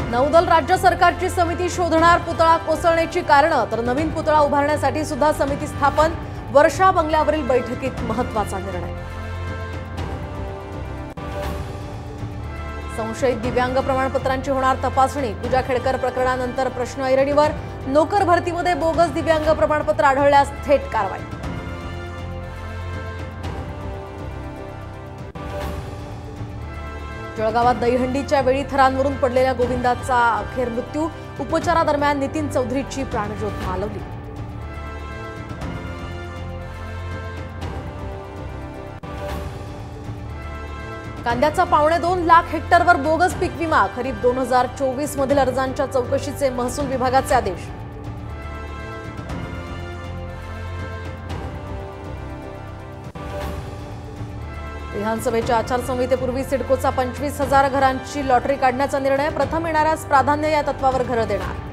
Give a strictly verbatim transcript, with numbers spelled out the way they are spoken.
नौदल राज्य सरकारची समिती शोधणार पुतळा कोसळण्याची कारणं, तर नवीन पुतळा उभारण्यासाठी सुद्धा समिती स्थापन। वर्षा बंगल्यावरील बैठकीत महत्त्वाचा निर्णय। संशयित दिव्यांग प्रमाणपत्रांची होणार तपासणी। पूजा खेडकर प्रकरणानंतर प्रश्न ऐरणीवर। नोकर भरतीमध्ये बोगस दिव्यांग प्रमाणपत्र आढळल्यास थेट कारवाई। जळगावात दहीहंडीच्या वेळी थरांवरून पडलेल्या गोविंदाचा अखेर मृत्यू। उपचारादरम्यान नितीन चौधरीची प्राणज्योत मालवली। कांद्याचा पावणे दोन लाख हेक्टरवर बोगस पीक विमा। खरीप दोन हजार चोवीस मधील अर्जांच्या चौकशीचे महसूल विभागाचे आदेश। विधानसभेच्या आचारसंहितेपूर्वी सिडकोचा पंचवीस हजार घरांची लॉटरी काढण्याचा निर्णय। प्रथम येणाऱ्यास प्राधान्य या तत्वावर घरं देणार।